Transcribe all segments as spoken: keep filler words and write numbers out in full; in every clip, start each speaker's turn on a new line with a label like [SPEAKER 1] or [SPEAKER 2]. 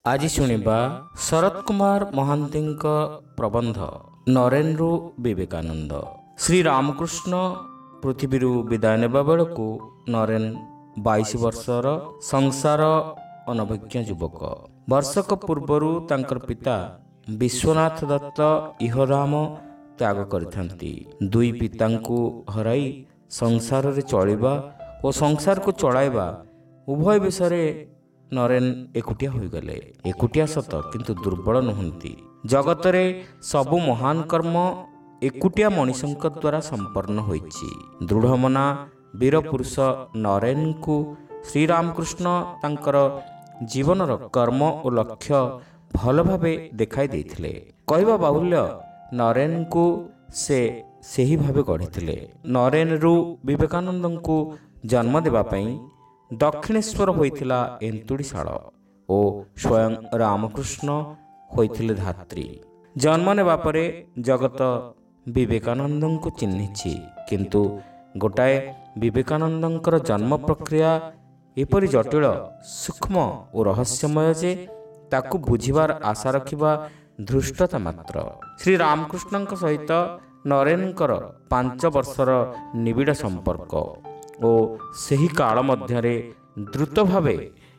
[SPEAKER 1] ଆଜି ଶୁଣିବା ଶରତ କୁମାର ମହାନ୍ତିଙ୍କ ପ୍ରବନ୍ଧ ନରେନ୍ରୁ ବିବେକାନନ୍ଦ। ଶ୍ରୀରାମକୃଷ୍ଣ ପୃଥିବୀରୁ ବିଦାୟ ନେବା ବେଳକୁ ନରେନ ବାଇଶ ବର୍ଷର ସଂସାର ଅନଭିଜ୍ଞ ଯୁବକ। ବର୍ଷକ ପୂର୍ବରୁ ତାଙ୍କର ପିତା ବିଶ୍ୱନାଥ ଦତ୍ତ ଇହଧାମ ତ୍ୟାଗ କରିଥାନ୍ତି। ଦୁଇ ପିତାଙ୍କୁ ହରାଇ ସଂସାରରେ ଚଳିବା ଓ ସଂସାରକୁ ଚଳାଇବା ଉଭୟ ବିଷୟରେ ନରେନ ଏକୁଟିଆ ହୋଇଗଲେ। ଏକୁଟିଆ ସତ, କିନ୍ତୁ ଦୁର୍ବଳ ନୁହନ୍ତି। ଜଗତରେ ସବୁ ମହାନ କର୍ମ ଏକୁଟିଆ ମଣିଷଙ୍କ ଦ୍ୱାରା ସମ୍ପନ୍ନ ହୋଇଛି। ଦୃଢ଼ମନା ବୀରପୁରୁଷ ନରେନଙ୍କୁ ଶ୍ରୀରାମକୃଷ୍ଣ ତାଙ୍କର ଜୀବନର କର୍ମ ଓ ଲକ୍ଷ୍ୟ ଭଲ ଭାବେ ଦେଖାଇ ଦେଇଥିଲେ। କହିବା ବାହୁଲ୍ୟ, ନରେନଙ୍କୁ ସେ ସେହି ଭାବେ ଗଢ଼ିଥିଲେ। ନରେନରୁ ବିବେକାନନ୍ଦଙ୍କୁ ଜନ୍ମ ଦେବା ପାଇଁ ଦକ୍ଷିଣେଶ୍ୱର ହୋଇଥିଲା ଏନ୍ତୁଡ଼ିଶାଳ ଓ ସ୍ୱୟଂ ରାମକୃଷ୍ଣ ହୋଇଥିଲେ ଧାତ୍ରୀ। ଜନ୍ମ ନେବା ପରେ ଜଗତ ବିବେକାନନ୍ଦଙ୍କୁ ଚିହ୍ନିଛି, କିନ୍ତୁ ଗୋଟାଏ ବିବେକାନନ୍ଦଙ୍କର ଜନ୍ମ ପ୍ରକ୍ରିୟା ଏପରି ଜଟିଳ, ସୂକ୍ଷ୍ମ ଓ ରହସ୍ୟମୟ ଯେ ତାକୁ ବୁଝିବାର ଆଶା ରଖିବା ଧୃଷ୍ଟତା ମାତ୍ର। ଶ୍ରୀରାମକୃଷ୍ଣଙ୍କ ସହିତ ନରେନଙ୍କର ପାଞ୍ଚ ବର୍ଷର ନିବିଡ଼ ସମ୍ପର୍କ ଓ ସେହି କାଳ ମଧ୍ୟରେ ଦ୍ରୁତ ଭାବେ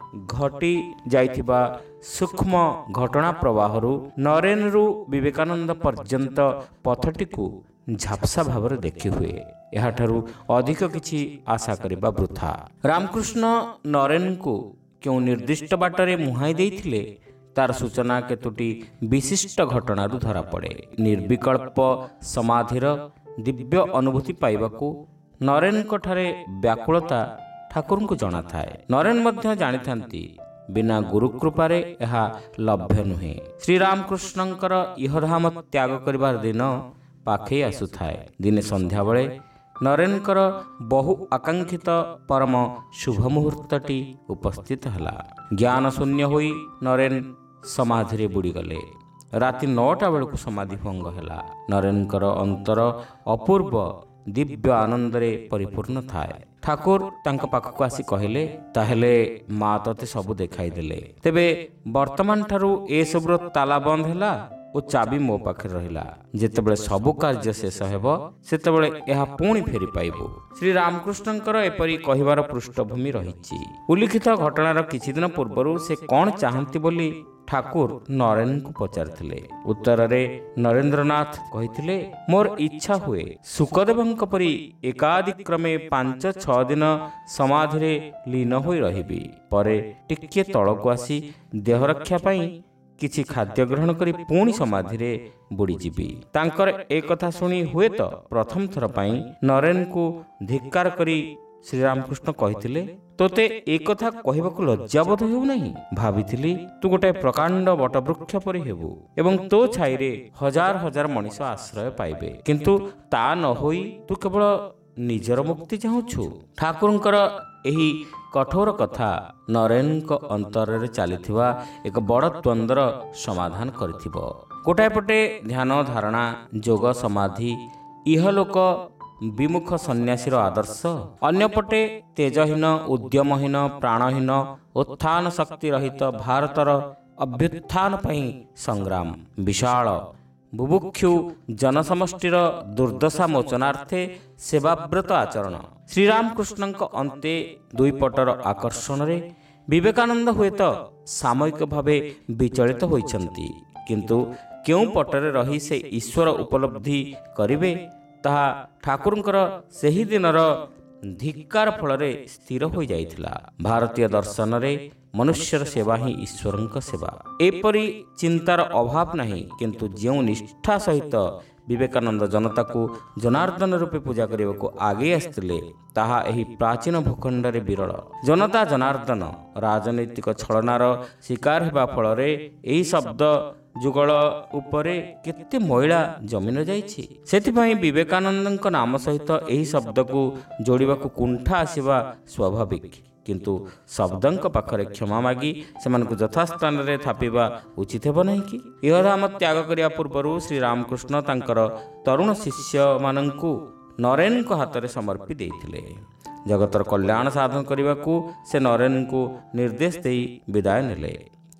[SPEAKER 1] ଘଟି ଯାଇଥିବା ସୂକ୍ଷ୍ମ ଘଟଣା ପ୍ରବାହରୁ ନରେନରୁ ବିବେକାନନ୍ଦ ପର୍ଯ୍ୟନ୍ତ ପଥଟିକୁ ଝାପ୍ସା ଭାବରେ ଦେଖିହୁଏ। ଏହାଠାରୁ ଅଧିକ କିଛି ଆଶା କରିବା ବୃଥା। ରାମକୃଷ୍ଣ ନରେନଙ୍କୁ କେଉଁ ନିର୍ଦ୍ଦିଷ୍ଟ ବାଟରେ ମୁହାଁଇ ଦେଇଥିଲେ ତାର ସୂଚନା କେତୋଟି ବିଶିଷ୍ଟ ଘଟଣାରୁ ଧରାପଡ଼େ। ନିର୍ବିକଳ୍ପ ସମାଧିର ଦିବ୍ୟ ଅନୁଭୂତି ପାଇବାକୁ ନରେନଙ୍କଠାରେ ବ୍ୟାକୁଳତା ଠାକୁରଙ୍କୁ ଜଣାଥାଏ। ନରେନ ମଧ୍ୟ ଜାଣିଥାନ୍ତି ବିନା ଗୁରୁକୃପାରେ ଏହା ଲଭ୍ୟ ନୁହେଁ। ଶ୍ରୀରାମକୃଷ୍ଣଙ୍କର ଇହଧାମ ତ୍ୟାଗ କରିବାର ଦିନ ପାଖେଇ ଆସୁଥାଏ। ଦିନେ ସନ୍ଧ୍ୟାବେଳେ ନରେନଙ୍କର ବହୁ ଆକାଂକ୍ଷିତ ପରମ ଶୁଭ ମୁହୂର୍ତ୍ତଟି ଉପସ୍ଥିତ ହେଲା। ଜ୍ଞାନ ଶୂନ୍ୟ ହୋଇ ନରେନ ସମାଧିରେ ବୁଡ଼ିଗଲେ। ରାତି ନଅଟା ବେଳକୁ ସମାଧି ଭଙ୍ଗ ହେଲା। ନରେନଙ୍କର ଅନ୍ତର ଅପୂର୍ବ ଦିବ୍ୟ ଆନନ୍ଦରେ ପରିପୂର୍ଣ୍ଣ ଥାଏ। ଠାକୁର ତାଙ୍କ ପାଖକୁ ଆସି କହିଲେ, ତାହେଲେ ମା ତତେ ସବୁ ଦେଖାଇଦେଲେ। ତେବେ ବର୍ତ୍ତମାନ ଠାରୁ ଏସବୁର ତାଲା ବନ୍ଦ ହେଲା ଓ ଚାବି ମୋ ପାଖରେ ରହିଲା। ଯେତେବେଳେ ସବୁ କାର୍ଯ୍ୟ ଶେଷ ହେବ, ସେତେବେଳେ ଏହା ପୁଣି ଫେରି ପାଇବୁ। ଶ୍ରୀରାମକୃଷ୍ଣଙ୍କର ଏପରି କହିବାର ପୃଷ୍ଠଭୂମି ରହିଛି। ଉଲ୍ଲିଖିତ ଘଟଣାର କିଛି ଦିନ ପୂର୍ବରୁ ସେ କ'ଣ ଚାହାନ୍ତି ବୋଲି ଠାକୁର ନରେନଙ୍କୁ ପଚାରିଥିଲେ। ଉତ୍ତରରେ ନରେନ୍ଦ୍ରନାଥ କହିଥିଲେ, ମୋର ଇଚ୍ଛା ହୁଏ ଶୁକଦେବଙ୍କ ପରି ଏକାଦିକ୍ରମେ ପାଞ୍ଚ ଛଅ ଦିନ ସମାଧିରେ ଲୀନ ହୋଇ ରହିବି। ପରେ ଟିକିଏ ତଳକୁ ଆସି ଦେହ ରକ୍ଷା ପାଇଁ କିଛି ଖାଦ୍ୟ ଗ୍ରହଣ କରି ପୁଣି ସମାଧିରେ ବୁଡ଼ିଯିବି। ତାଙ୍କର ଏ କଥା ଶୁଣି ହୁଏତ ପ୍ରଥମ ଥର ପାଇଁ ନରେନଙ୍କୁ ଧିକ୍କାର କରି ଶ୍ରୀରାମକୃଷ୍ଣ କହିଥିଲେ, ତୋତେ ଏ କଥା କହିବାକୁ ଲଜ୍ଜାବୋଧ ହେଉନାହିଁ? ଭାବିଥିଲି ତୁ ଗୋଟାଏ ପ୍ରକାଣ୍ଡ ବଟବୃକ୍ଷ ପରି ହେବୁ ଏବଂ ତୋ ଛାଇରେ ହଜାର ହଜାର ମଣିଷ ଆଶ୍ରୟ ପାଇବେ, କିନ୍ତୁ ତା ନ ହୋଇ ତୁ କେବଳ ନିଜର ମୁକ୍ତି ଚାହୁଁଛୁ। ଠାକୁରଙ୍କର ଏହି କଠୋର କଥା ନରେନଙ୍କ ଅନ୍ତରରେ ଚାଲିଥିବା ଏକ ବଡ଼ ଦ୍ୱନ୍ଦ୍ୱର ସମାଧାନ କରିଥିବ। ଗୋଟାଏ ପଟେ ଧ୍ୟାନ ଧାରଣା, ଯୋଗ, ସମାଧି, ଇହଲୋକ ବିମୁଖ ସନ୍ନ୍ୟାସୀର ଆଦର୍ଶ, ଅନ୍ୟପଟେ ତେଜହୀନ, ଉଦ୍ୟମହୀନ, ପ୍ରାଣହୀନ, ଉତ୍ଥାନ ଶକ୍ତି ରହିତ ଭାରତର ଅଭ୍ୟୁତ୍ଥାନ ପାଇଁ ସଂଗ୍ରାମ। ବିଶାଳ ବୁଭୁକ୍ଷୁ ଜନସମଷ୍ଟିର ଦୁର୍ଦ୍ଦଶା ମୋଚନାର୍ଥେ ସେବାବ୍ରତ ଆଚରଣ। ଶ୍ରୀରାମକୃଷ୍ଣଙ୍କ ଅନ୍ତେ ଦୁଇପଟର ଆକର୍ଷଣରେ ବିବେକାନନ୍ଦ ହୁଏତ ସାମୟିକ ଭାବେ ବିଚଳିତ ହୋଇଛନ୍ତି, କିନ୍ତୁ କେଉଁ ପଟରେ ରହି ସେ ଈଶ୍ୱର ଉପଲବ୍ଧି କରିବେ ତାହା ଠାକୁରଙ୍କର ସେହି ଦିନର ଧିକ୍କାର ଫଳରେ ସ୍ଥିର ହୋଇଯାଇଥିଲା। ଭାରତୀୟ ଦର୍ଶନରେ ମନୁଷ୍ୟର ସେବା ହିଁ ଈଶ୍ୱରଙ୍କ ସେବା। ଏପରି ଚିନ୍ତାର ଅଭାବ ନାହିଁ, କିନ୍ତୁ ଯେଉଁ ନିଷ୍ଠା ସହିତ ବିବେକାନନ୍ଦ ଜନତାକୁ ଜନାର୍ଦ୍ଦନ ରୂପେ ପୂଜା କରିବାକୁ ଆଗେଇ ଆସିଥିଲେ, ତାହା ଏହି ପ୍ରାଚୀନ ଭୂଖଣ୍ଡରେ ବିରଳ। ଜନତା ଜନାର୍ଦ୍ଦନ ରାଜନୈତିକ ଛଳନାର ଶିକାର ହେବା ଫଳରେ ଏହି ଶବ୍ଦ ଯୁଗଳ ଉପରେ କେତେ ମଇଳା ଜମି ନ ଯାଇଛି। ସେଥିପାଇଁ ବିବେକାନନ୍ଦଙ୍କ ନାମ ସହିତ ଏହି ଶବ୍ଦକୁ ଯୋଡ଼ିବାକୁ କୁଣ୍ଠା ଆସିବା ସ୍ୱାଭାବିକ, କିନ୍ତୁ ଶବ୍ଦଙ୍କ ପାଖରେ କ୍ଷମା ମାଗି ସେମାନଙ୍କୁ ଯଥାସ୍ଥାନରେ ଥାପିବା ଉଚିତ ହେବ ନାହିଁ କି? ଇହଧାମ ତ୍ୟାଗ କରିବା ପୂର୍ବରୁ ଶ୍ରୀରାମକୃଷ୍ଣ ତାଙ୍କର ତରୁଣ ଶିଷ୍ୟମାନଙ୍କୁ ନରେନଙ୍କ ହାତରେ ସମର୍ପି ଦେଇଥିଲେ। ଜଗତର କଲ୍ୟାଣ ସାଧନ କରିବାକୁ ସେ ନରେନଙ୍କୁ ନିର୍ଦ୍ଦେଶ ଦେଇ ବିଦାୟ ନେଲେ।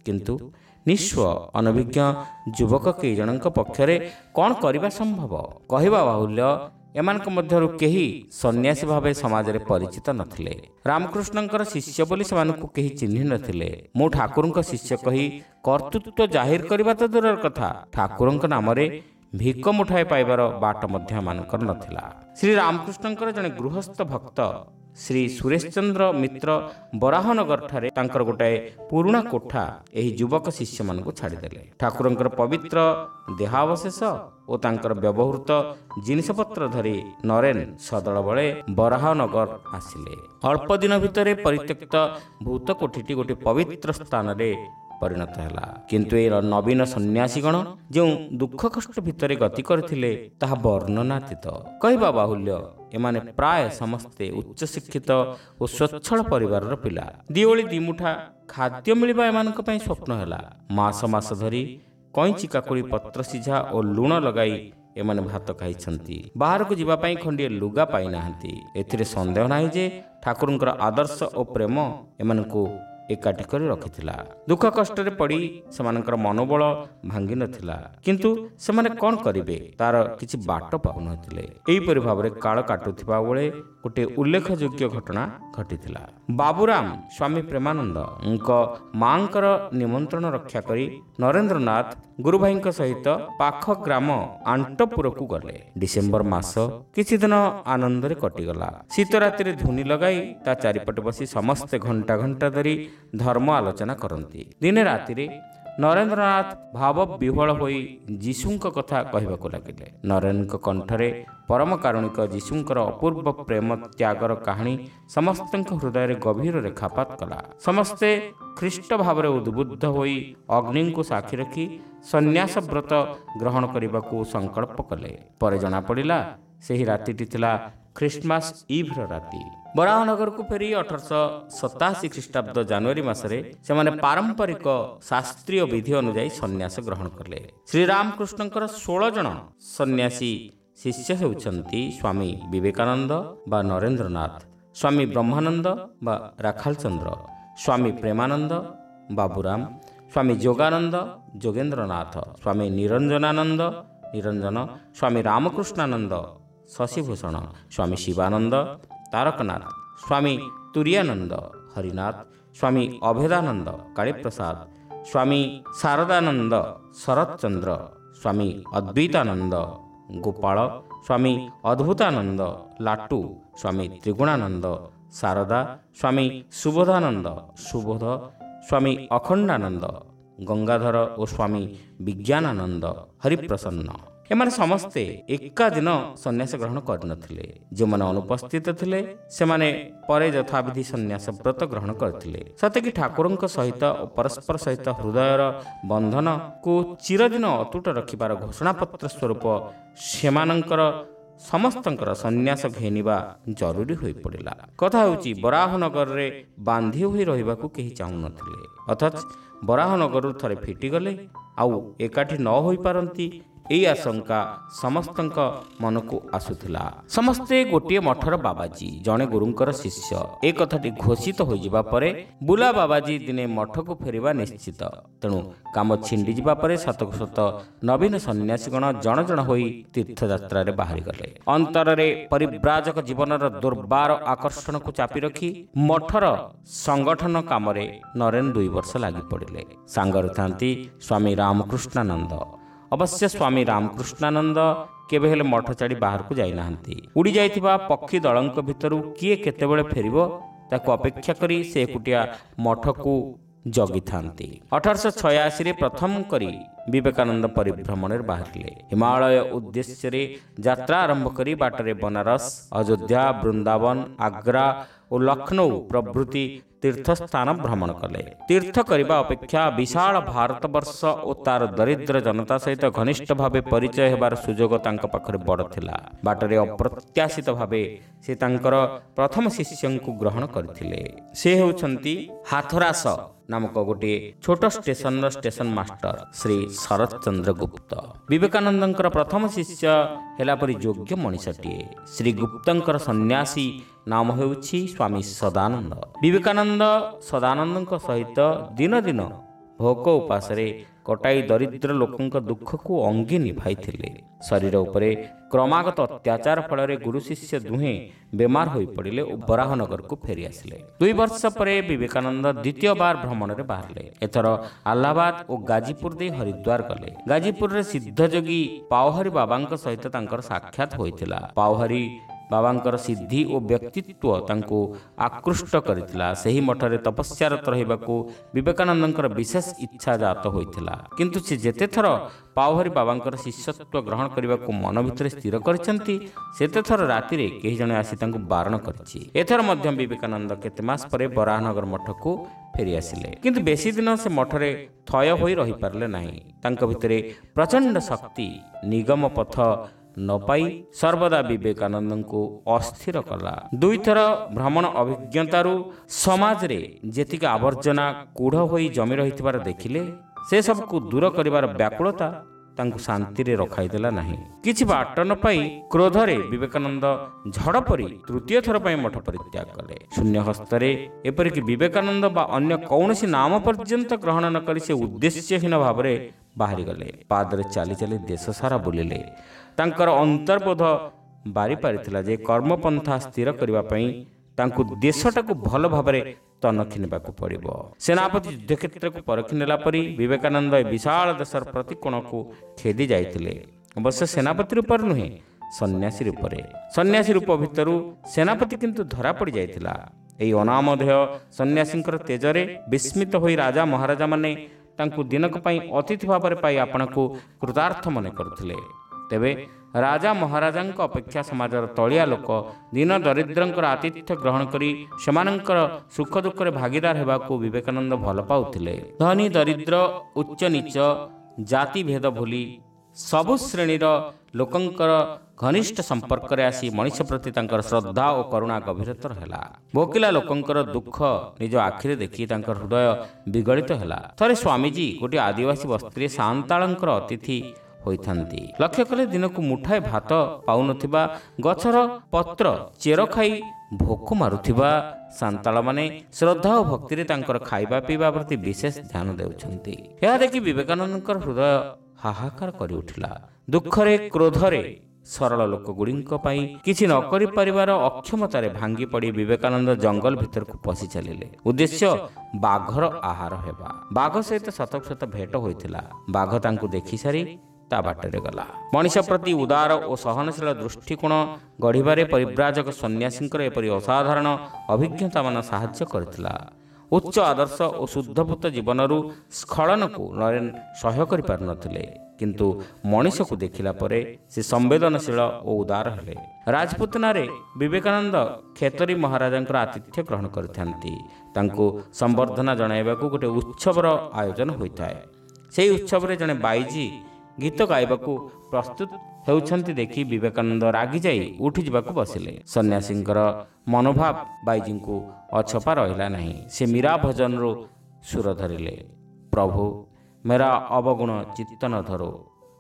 [SPEAKER 1] କିନ୍ତୁ ନିଃସ୍ୱ ଅନଭିଜ୍ଞ ଯୁବକ କେଇ ଜଣଙ୍କ ପକ୍ଷରେ କ'ଣ କରିବା ସମ୍ଭବ? କହିବା ବାହୁଲ୍ୟ, ଏମାନଙ୍କ ମଧ୍ୟରୁ କେହି ସନ୍ନ୍ୟାସୀ ଭାବେ ସମାଜରେ ପରିଚିତ ନଥିଲେ। ରାମକୃଷ୍ଣଙ୍କର ଶିଷ୍ୟ ବୋଲି ସେମାନଙ୍କୁ କେହି ଚିହ୍ନି ନଥିଲେ। ମୁଁ ଠାକୁରଙ୍କ ଶିଷ୍ୟ କହି କର୍ତ୍ତୃତ୍ୱ ଜାହିର କରିବା ତ ଦୂରର କଥା, ଠାକୁରଙ୍କ ନାମରେ ଭିକ ମୁଠାଏ ପାଇବାର ବାଟ ମଧ୍ୟ ଏମାନଙ୍କର ନଥିଲା। ଶ୍ରୀ ରାମକୃଷ୍ଣଙ୍କର ଜଣେ ଗୃହସ୍ଥ ଭକ୍ତ ଶ୍ରୀ ସୁରେଶ ଚନ୍ଦ୍ର ମିତ୍ର ବରାହନଗରଠାରେ ତାଙ୍କର ଗୋଟାଏ ପୁରୁଣା କୋଠା ଏହି ଯୁବକ ଶିଷ୍ୟମାନଙ୍କୁ ଛାଡ଼ିଦେଲେ। ଠାକୁରଙ୍କର ପବିତ୍ର ଦେହାବଶେଷ ଓ ତାଙ୍କର ବ୍ୟବହୃତ ଜିନିଷପତ୍ର ଧରି ନରେନ ସଦଳ ବଳେ ବରାହନଗର ଆସିଲେ। ଅଳ୍ପ ଦିନ ଭିତରେ ପରିତ୍ୟକ୍ତ ଭୂତ କୋଠିଟି ଗୋଟିଏ ପବିତ୍ର ସ୍ଥାନରେ ପରିଣତ ହେଲା। କିନ୍ତୁ ଏ ନବୀନ ସନ୍ନ୍ୟାସୀଗଣ ଯେଉଁ ଦୁଃଖ କଷ୍ଟ ଭିତରେ ଗତି କରିଥିଲେ ତାହା ବର୍ଣ୍ଣନାତୀତ। କହିବା ବାହୁଲ୍ୟ, ଏମାନେ ପ୍ରାୟ ସମସ୍ତେ ଉଚ୍ଚଶିକ୍ଷିତ ଓ ସ୍ୱଚ୍ଛଳ ପରିବାରର ପିଲା। ଦିଓଳି ଦିମୁଠା ଖାଦ୍ୟ ମିଳିବା ଏମାନଙ୍କ ପାଇଁ ସ୍ୱପ୍ନ ହେଲା। ମାସ ମାସ ଧରି କଇଁଚି କାକୁଡ଼ି ପତ୍ର ସିଝା ଓ ଲୁଣ ଲଗାଇ ଏମାନେ ଭାତ ଖାଇଛନ୍ତି। ବାହାରକୁ ଯିବା ପାଇଁ ଖଣ୍ଡିଏ ଲୁଗା ପାଇନାହାନ୍ତି। ଏଥିରେ ସନ୍ଦେହ ନାହିଁ ଯେ ଠାକୁରଙ୍କର ଆଦର୍ଶ ଓ ପ୍ରେମ ଏମାନଙ୍କୁ ଏକାଠି କରି ରଖିଥିଲା। ଦୁଃଖ କଷ୍ଟରେ ପଡ଼ି ସେମାନଙ୍କର ମନୋବଳ ଭାଙ୍ଗି ନଥିଲା। କିନ୍ତୁ ସେମାନେ କ'ଣ କରିବେ ତାର କିଛି ବାଟ ପାଉନଥିଲେ। ଏହିପରି ଭାବରେ କାଳ କାଟୁଥିବା ବେଳେ ଗୋଟିଏ ଉଲ୍ଲେଖଯୋଗ୍ୟ ଘଟଣା ଘଟିଥିଲା। ବାବୁରାମ ସ୍ୱାମୀ ପ୍ରେମାନନ୍ଦଙ୍କ ମାଙ୍କର ନିମନ୍ତ୍ରଣ ରକ୍ଷା କରି ନରେନ୍ଦ୍ରନାଥ ଗୁରୁଭାଇଙ୍କ ସହିତ ପାଖ ଗ୍ରାମ ଆଣ୍ଟପୁରକୁ ଗଲେ। ଡିସେମ୍ବର ମାସ କିଛି ଦିନ ଆନନ୍ଦରେ କଟିଗଲା। ଶୀତ ରାତିରେ ଧୁନି ଲଗାଇ ତା ଚାରିପଟେ ବସି ସମସ୍ତେ ଘଣ୍ଟା ଘଣ୍ଟା ଧରି ଧର୍ମ ଆଲୋଚନା କରନ୍ତି। ଦିନେ ରାତିରେ ନରେନ୍ଦ୍ରନାଥ ଭାବ ବିହ୍ୱଳ ହୋଇ ଯୀଶୁଙ୍କ କଥା କହିବାକୁ ଲାଗିଲେ। ନରେନଙ୍କ କଣ୍ଠରେ ପରମ କାରୁଣିକ ଯୀଶୁଙ୍କର ଅପୂର୍ବ ପ୍ରେମ ତ୍ୟାଗର କାହାଣୀ ସମସ୍ତଙ୍କ ହୃଦୟରେ ଗଭୀର ରେଖାପାତ କଲା। ସମସ୍ତେ ଖ୍ରୀଷ୍ଟ ଭାବରେ ଉଦ୍ବୁଦ୍ଧ ହୋଇ ଅଗ୍ନିଙ୍କୁ ସାକ୍ଷୀ ରଖି ସନ୍ନ୍ୟାସ ବ୍ରତ ଗ୍ରହଣ କରିବାକୁ ସଂକଳ୍ପ କଲେ। ପରେ ଜଣାପଡ଼ିଲା ସେହି ରାତିଟି ଥିଲା ଖ୍ରୀଷ୍ଟମାସ ଇଭ୍ର ରାତି। ବରାହନଗରକୁ ଫେରି ଅଠରଶହ ସତାଅଶୀ ଖ୍ରୀଷ୍ଟାବ୍ଦ ଜାନୁଆରୀ ମାସରେ ସେମାନେ ପାରମ୍ପରିକ ଶାସ୍ତ୍ରୀୟ ବିଧି ଅନୁଯାୟୀ ସନ୍ନ୍ୟାସ ଗ୍ରହଣ କଲେ। ଶ୍ରୀରାମକୃଷ୍ଣଙ୍କର ଷୋହଳ ଜଣ ସନ୍ନ୍ୟାସୀ ଶିଷ୍ୟ ହେଉଛନ୍ତି ସ୍ୱାମୀ ବିବେକାନନ୍ଦ ବା ନରେନ୍ଦ୍ରନାଥ, ସ୍ୱାମୀ ବ୍ରହ୍ମାନନ୍ଦ ବା ରାଖାଲଚନ୍ଦ୍ର, ସ୍ୱାମୀ ପ୍ରେମାନନ୍ଦ ବାବୁରାମ, ସ୍ୱାମୀ ଯୋଗାନନ୍ଦ ଯୋଗେନ୍ଦ୍ରନାଥ, ସ୍ୱାମୀ ନିରଞ୍ଜନାନନ୍ଦ ନିରଞ୍ଜନ, ସ୍ୱାମୀ ରାମକୃଷ୍ଣାନନ୍ଦ ଶଶିଭୂଷଣ, ସ୍ୱାମୀ ଶିବାନନ୍ଦ ତାରକନାଥ, ସ୍ୱାମୀ ତୁରିୟାନନ୍ଦ ହରିନାଥ, ସ୍ୱାମୀ ଅଭେଦାନନ୍ଦ କାଳୀପ୍ରସାଦ, ସ୍ୱାମୀ ଶାରଦାନନ୍ଦ ଶରତଚନ୍ଦ୍ର, ସ୍ୱାମୀ ଅଦ୍ୱୈତାନନ୍ଦ ଗୋପାଳ, ସ୍ୱାମୀ ଅଦ୍ଭୁତାନନ୍ଦ ଲାଟୁ, ସ୍ୱାମୀ ତ୍ରିଗୁଣାନନ୍ଦ ଶାରଦା, ସ୍ୱାମୀ ସୁବୋଧାନନ୍ଦ ସୁବୋଧ, ସ୍ୱାମୀ ଅଖଣ୍ଡାନନ୍ଦ ଗଙ୍ଗାଧର ଓ ସ୍ୱାମୀ ବିଜ୍ଞାନାନନ୍ଦ ହରିପ୍ରସନ୍ନ। ଏମାନେ ସମସ୍ତେ ଏକାଦିନ ସନ୍ନ୍ୟାସ ଗ୍ରହଣ କରିନଥିଲେ। ଯେଉଁମାନେ ଅନୁପସ୍ଥିତ ଥିଲେ ସେମାନେ ପରେ ଯଥାବିଧି ସନ୍ନ୍ୟାସ ବ୍ରତ ଗ୍ରହଣ କରିଥିଲେ। ସତେକି ଠାକୁରଙ୍କ ସହିତ ଓ ପରସ୍ପର ସହିତ ହୃଦୟର ବନ୍ଧନକୁ ଚିରଦିନ ଅତୁଟ ରଖିବାର ଘୋଷଣାପତ୍ର ସ୍ୱରୂପ ସେମାନଙ୍କର ସମସ୍ତଙ୍କର ସନ୍ନ୍ୟାସ ଘେନିବା ଜରୁରୀ ହୋଇପଡ଼ିଲା। କଥା ହେଉଛି, ବରାହନଗରରେ ବାନ୍ଧି ହୋଇ ରହିବାକୁ କେହି ଚାହୁଁନଥିଲେ। ଅଥଚ ବରାହନଗରରୁ ଥରେ ଫିଟିଗଲେ ଆଉ ଏକାଠି ନ ହୋଇପାରନ୍ତି ଏହି ଆଶଙ୍କା ସମସ୍ତଙ୍କ ମନକୁ ଆସୁଥିଲା। ସମସ୍ତେ ଗୋଟିଏ ମଠର ବାବାଜୀ, ଜଣେ ଗୁରୁଙ୍କର ଶିଷ୍ୟ। ଏ କଥାଟି ଘୋଷିତ ହୋଇଯିବା ପରେ ବୁଲା ବାବାଜୀ ଦିନେ ମଠକୁ ଫେରିବା ନିଶ୍ଚିତ। ତେଣୁ କାମ ଛିଣ୍ଡିଯିବା ପରେ ସତକୁ ସତ ନବୀନ ସନ୍ନ୍ୟାସୀଗଣ ଜଣ ଜଣ ହୋଇ ତୀର୍ଥଯାତ୍ରାରେ ବାହାରିଗଲେ। ଅନ୍ତରରେ ପରିବ୍ରାଜକ ଜୀବନର ଦୁର୍ବାର ଆକର୍ଷଣକୁ ଚାପି ରଖି ମଠର ସଂଗଠନ କାମରେ ନରେନ ଦୁଇ ବର୍ଷ ଲାଗି ପଡ଼ିଲେ। ସାଙ୍ଗରେ ଥାନ୍ତି ସ୍ୱାମୀ ରାମକୃଷ୍ଣାନନ୍ଦ। ଅବଶ୍ୟ ସ୍ୱାମୀ ରାମକୃଷ୍ଣାନନ୍ଦ କେବେ ହେଲେ ମଠ ଛାଡ଼ି ବାହାରକୁ ଯାଇନାହାନ୍ତି। ଉଡ଼ି ଯାଇଥିବା ପକ୍ଷୀ ଦଳଙ୍କ ଭିତରୁ କିଏ କେତେବେଳେ ଫେରିବ ତାକୁ ଅପେକ୍ଷା କରି ସେ ଏକୁଟିଆ ମଠକୁ ଜଗିଥାନ୍ତି। ଅଠରଶହ ଛୟାଅଶୀରେ ପ୍ରଥମ କରି ବିବେକାନନ୍ଦ ପରିଭ୍ରମଣରେ ବାହାରିଲେ। ହିମାଳୟ ଉଦ୍ଦେଶ୍ୟରେ ଯାତ୍ରା ଆରମ୍ଭ କରି ବାଟରେ ବନାରସ, ଅଯୋଧ୍ୟା, ବୃନ୍ଦାବନ, ଆଗ୍ରା ଓ ଲକ୍ଷ୍ନୌ ପ୍ରଭୃତି ତୀର୍ଥସ୍ଥାନ ଭ୍ରମଣ କଲେ। ତୀର୍ଥ କରିବା ଅପେକ୍ଷା ବିଶାଳ ଭାରତବର୍ଷ ଓ ତାର ଦରିଦ୍ର ଜନତା ସହିତ ଘନିଷ୍ଠ ଭାବେ ପରିଚୟ ହେବାର ସୁଯୋଗ ତାଙ୍କ ପାଖରେ ବଡ଼ ଥିଲା। ବାଟରେ ଅପ୍ରତ୍ୟାଶିତ ଭାବେ ସେ ତାଙ୍କର ପ୍ରଥମ ଶିଷ୍ୟଙ୍କୁ ଗ୍ରହଣ କରିଥିଲେ। ସେ ହେଉଛନ୍ତି ହାଥରାସ ନାମକ ଗୋଟିଏ ଛୋଟ ଷ୍ଟେସନର ଷ୍ଟେସନ ମାଷ୍ଟର ଶ୍ରୀ ଶରତଚନ୍ଦ୍ର ଗୁପ୍ତ। ବିବେକାନନ୍ଦଙ୍କର ପ୍ରଥମ ଶିଷ୍ୟ ହେଲା ପରି ଯୋଗ୍ୟ ମଣିଷଟିଏ। ଶ୍ରୀ ଗୁପ୍ତଙ୍କର ସନ୍ନ୍ୟାସୀ ନାମ ହେଉଛି ସ୍ୱାମୀ ସଦାନନ୍ଦ। ବିବେକାନନ୍ଦ ସଦାନନ୍ଦଙ୍କ ସହିତ ଦିନ ଦିନ ଭୋକ ଉପାସରେ କଟାଇ ଦରିଦ୍ର ଲୋକଙ୍କ ଦୁଃଖକୁ ଅଙ୍ଗେ ନିଭାଇଥିଲେ। ଶରୀର ଉପରେ କ୍ରମାଗତ ଅତ୍ୟାଚାର ଫଳରେ ଗୁରୁ ଶିଷ୍ୟ ଦୁହେଁ ବେମାର ହୋଇପଡ଼ିଲେ ଓ ବରାହନଗରକୁ ଫେରିଆସିଲେ। ଦୁଇ ବର୍ଷ ପରେ ବିବେକାନନ୍ଦ ଦ୍ୱିତୀୟ ବାର ଭ୍ରମଣରେ ବାହାରିଲେ। ଏଥର ଆହ୍ଲାବାଦ ଓ ଗାଜିପୁର ଦେଇ ହରିଦ୍ୱାର ଗଲେ। ଗାଜିପୁରରେ ସିଦ୍ଧଯୋଗୀ ପାଓହାରୀ ବାବାଙ୍କ ସହିତ ତାଙ୍କର ସାକ୍ଷାତ ହୋଇଥିଲା। ପାଓହାରୀ ବାବାଙ୍କର ସିଦ୍ଧି ଓ ବ୍ୟକ୍ତିତ୍ୱ ତାଙ୍କୁ ଆକୃଷ୍ଟ କରିଥିଲା। ସେହି ମଠରେ ତପସ୍ୟାରତ ରହିବାକୁ ବିବେକାନନ୍ଦଙ୍କର ବିଶେଷ ଇଚ୍ଛା ଜାତ ହୋଇଥିଲା। କିନ୍ତୁ ସେ ଯେତେଥର ପାଓହାରୀ ବାବାଙ୍କର ଶିଷ୍ୟତ୍ୱ ଗ୍ରହଣ କରିବାକୁ ମନ ଭିତରେ ସ୍ଥିର କରିଛନ୍ତି, ସେତେଥର ରାତିରେ କେହି ଜଣେ ଆସି ତାଙ୍କୁ ବାରଣ କରିଛି। ଏଥର ମଧ୍ୟ ବିବେକାନନ୍ଦ କେତେ ମାସ ପରେ ବରାହନଗର ମଠକୁ ଫେରିଆସିଲେ। କିନ୍ତୁ ବେଶୀ ଦିନ ସେ ମଠରେ ଥୟ ହୋଇ ରହିପାରିଲେ ନାହିଁ। ତାଙ୍କ ଭିତରେ ପ୍ରଚଣ୍ଡ ଶକ୍ତି ନିଗମ ପଥ ନ ପାଇ ସର୍ବଦା ବିବେକାନନ୍ଦଙ୍କୁ ଅସ୍ଥିର କଲା। ଦୁଇଥର ଭ୍ରମଣ ଅଭିଜ୍ଞତାରୁ ସମାଜରେ ଯେତିକି ଆବର୍ଜନା କୁଢ଼ ହୋଇ ଜମି ରହିଥିବାର ଦେଖିଲେ, ସେସବୁକୁ ଦୂର କରିବାର ବ୍ୟାକୁଳତା ତାଙ୍କୁ ଶାନ୍ତିରେ ରଖାଇଦେଲା ନାହିଁ। କିଛି ବାଟ ନ ପାଇ କ୍ରୋଧରେ ବିବେକାନନ୍ଦ ଝଡ଼ ପରି ତୃତୀୟ ଥର ପାଇଁ ମଠ ପରିତ୍ୟାଗ କଲେ। ଶୂନ୍ୟ ହସ୍ତରେ ଏପରିକି ବିବେକାନନ୍ଦ ବା ଅନ୍ୟ କୌଣସି ନାମ ପର୍ଯ୍ୟନ୍ତ ଗ୍ରହଣ ନ କରି ସେ ଉଦ୍ଦେଶ୍ୟହୀନ ଭାବରେ ବାହାରିଗଲେ। ପାଦରେ ଚାଲି ଚାଲି ଦେଶ ସାରା ବୁଲିଲେ। ତାଙ୍କର ଅନ୍ତର୍ବୋଧ ବାରି ପାରିଥିଲା ଯେ କର୍ମପନ୍ଥା ସ୍ଥିର କରିବା ପାଇଁ ତାଙ୍କୁ ଦେଶଟାକୁ ଭଲ ଭାବରେ ତନଖି ନେବାକୁ ପଡ଼ିବ। ସେନାପତି ଯୁଦ୍ଧକ୍ଷେତ୍ରକୁ ପରଖି ନେଲା ପରି ବିବେକାନନ୍ଦ ଏ ବିଶାଳ ଦେଶର ପ୍ରତି କୋଣକୁ ଖେଦି ଯାଇଥିଲେ। ଅବଶ୍ୟ ସେନାପତି ରୂପରେ ନୁହେଁ, ସନ୍ନ୍ୟାସୀ ରୂପରେ। ସନ୍ନ୍ୟାସୀ ରୂପ ଭିତରୁ ସେନାପତି କିନ୍ତୁ ଧରା ପଡ଼ି ଯାଇଥିଲା। ଏହି ଅନାମଧେୟ ସନ୍ନ୍ୟାସୀଙ୍କର ତେଜରେ ବିସ୍ମିତ ହୋଇ ରାଜା ମହାରାଜାମାନେ ତାଙ୍କୁ ଦିନକ ପାଇଁ ଅତିଥି ଭାବରେ ପାଇ ଆପଣଙ୍କୁ କୃତାର୍ଥ ମନେ କରୁଥିଲେ। ତେବେ ରାଜା ମହାରାଜାଙ୍କ ଅପେକ୍ଷା ସମାଜର ତଳିଆ ଲୋକ ଦୀନ ଦରିଦ୍ରଙ୍କର ଆତିଥ୍ୟ ଗ୍ରହଣ କରି ସେମାନଙ୍କର ସୁଖ ଦୁଃଖରେ ଭାଗିଦାର ହେବାକୁ ବିବେକାନନ୍ଦ ଭଲ ପାଉଥିଲେ। ଧନୀ ଦରିଦ୍ର ଉଚ୍ଚ ନୀଚ ଜାତି ଭେଦ ଭୁଲି ସବୁ ଶ୍ରେଣୀର ଲୋକଙ୍କର ଘନିଷ୍ଠ ସମ୍ପର୍କରେ ଆସି ମଣିଷ ପ୍ରତି ତାଙ୍କର ଶ୍ରଦ୍ଧା ଓ କରୁଣା ଗଭୀରତର ହେଲା। ଭୋକିଲା ଲୋକଙ୍କର ଦୁଃଖ ନିଜ ଆଖିରେ ଦେଖି ତାଙ୍କର ହୃଦୟ ବିଗଳିତ ହେଲା। ଥରେ ସ୍ୱାମୀଜୀ ଗୋଟିଏ ଆଦିବାସୀ ବସ୍ତିରେ ସାନ୍ତାଳଙ୍କର ଅତିଥି ହୋଇଥାନ୍ତି। ଲକ୍ଷ୍ୟ କଲେ ଦିନକୁ ମୁଠାଏ ଭାତ ପାଉନଥିବା, ଗଛର ପତ୍ର ଚେର ଖାଇ ଭୋକ ମାରୁଥିବା ସାନ୍ତାଳମାନେ ଶ୍ରଦ୍ଧା ଓ ଭକ୍ତିରେ ତାଙ୍କର ଖାଇବା ପିଇବା ପ୍ରତି ବିଶେଷ ଧ୍ୟାନ ଦେଉଛନ୍ତି। ଏହା ଦେଖି ବିବେକାନନ୍ଦଙ୍କର ହୃଦୟ ହାହାକାର କରି ଉଠିଲା। ଦୁଃଖରେ କ୍ରୋଧରେ ସରଳ ଲୋକଗୁଡ଼ିଙ୍କ ପାଇଁ କିଛି ନ କରିପାରିବାର ଅକ୍ଷମତାରେ ଭାଙ୍ଗି ପଡ଼ି ବିବେକାନନ୍ଦ ଜଙ୍ଗଲ ଭିତରକୁ ପଶି ଚାଲିଲେ। ଉଦ୍ଦେଶ୍ୟ ବାଘର ଆହାର ହେବା। ବାଘ ସହିତ ଶତ ଶତ ଭେଟ ହୋଇଥିଲା। ବାଘ ତାଙ୍କୁ ଦେଖିସାରି ତା ବାଟରେ ଗଲା। ମଣିଷ ପ୍ରତି ଉଦାର ଓ ସହନଶୀଳ ଦୃଷ୍ଟିକୋଣ ଗଢ଼ିବାରେ ପରିବ୍ରାଜକ ସନ୍ନ୍ୟାସୀଙ୍କର ଏପରି ଅସାଧାରଣ ଅଭିଜ୍ଞତା ମାନ ସାହାଯ୍ୟ କରିଥିଲା। ଉଚ୍ଚ ଆଦର୍ଶ ଓ ଶୁଦ୍ଧଭୂତ ଜୀବନରୁ ସ୍ଖଳନକୁ ନରେନ ସହ୍ୟ କରିପାରୁନଥିଲେ। କିନ୍ତୁ ମଣିଷକୁ ଦେଖିଲା ପରେ ସେ ସମ୍ବେଦନଶୀଳ ଓ ଉଦାର ହେଲେ। ରାଜପୁତନାରେ ବିବେକାନନ୍ଦ ଖେତରୀ ମହାରାଜାଙ୍କର ଆତିଥ୍ୟ ଗ୍ରହଣ କରିଥାନ୍ତି। ତାଙ୍କୁ ସମ୍ବର୍ଦ୍ଧନା ଜଣାଇବାକୁ ଗୋଟିଏ ଉତ୍ସବର ଆୟୋଜନ ହୋଇଥାଏ। ସେହି ଉତ୍ସବରେ ଜଣେ ବାଇଜୀ ଗୀତ ଗାଇବାକୁ ପ୍ରସ୍ତୁତ ହେଉଛନ୍ତି ଦେଖି ବିବେକାନନ୍ଦ ରାଗି ଯାଇ ଉଠିଯିବାକୁ ବସିଲେ। ସନ୍ନ୍ୟାସୀଙ୍କର ମନୋଭାବ ବାଇଜୀଙ୍କୁ ଅଛପା ରହିଲା ନାହିଁ। ସେ ମୀରା ଭଜନରୁ ସୁର ଧରିଲେ। ପ୍ରଭୁ मेरा अवगुण चित्त न धरो,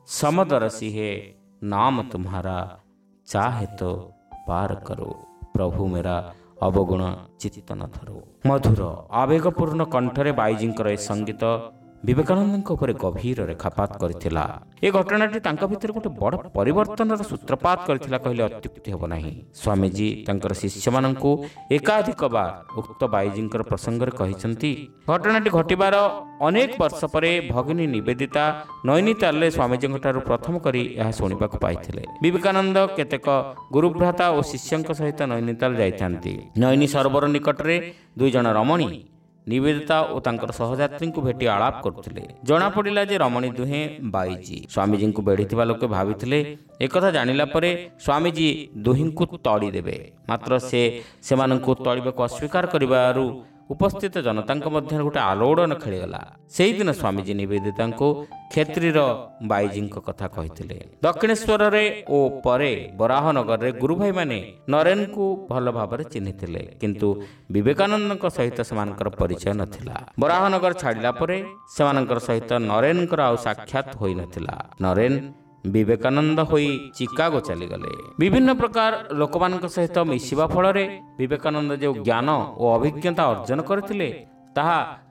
[SPEAKER 1] समदरसी है नाम तुम्हारा, चाहे तो पार करो। प्रभु मेरा अवगुण चित्त न धरो। मधुर आवेगपूर्ण कंठरे बाईजींकर ए संगीत विवेकानंद उपरे गभीर रेखापात करथिला। ए घटनाटी तांका भितर गोटे बड़ परिवर्तनर सूत्रपात करथिला कहले अत्युक्ति हेब नाही। स्वामीजी तांकर शिष्य माननकु एकाधिक बार उक्त बाईजींकर प्रसंगरे कहिसंती। घटनाटी घटिबार अनेक वर्ष परे भगिनी निवेदिता नैनीतालरे स्वामीजींठारु प्रथम करी यह शुणिबाकु पाइथिले। विवेकानंद केतेक गुरुभ्राता और शिष्यंक सहित नैनीताल जाइथांती। नैनी सरोवर निकटरे दुई जण रमणी निवेदिता और तांकर सहयात्री को भेटी आलाप करथिले। जना पड़िला जे रमणी दुहे बाईजी। स्वामीजी को बेढ़ीथिबा लोके भाविथिले एकथा जानिला परे स्वामीजी दुहिंकु तड़ी देबे। मात्र से सेमानंकु तड़िबाकु अस्वीकार करिबारु उपस्थित जनतांक मध्य गोटे आलोड़न खेलीगला। सेही दिन स्वामीजी निवेदितांको क्षेत्रीर बाईजींक कथा कहिथिले। दक्षिणेश्वर रे ओ परे बराहनगर रे गुरुभाई माने नरेन को भल भाବରେ चिन्हिथिले, किंतु विवेकानंदଙ୍କ सहित सेमानकर परिचय नथिला। बराहनगर छाड़िला परे सेमानकर सहित नरेनकर आ साक्षात होई नथिला। नरेन विवेकानंद होई चिकागो चलीगले। विभिन्न प्रकार लोकमानक सहित मिशिबा फल विवेकानंद जो ज्ञान और अभिज्ञता अर्जन करथिले ताहा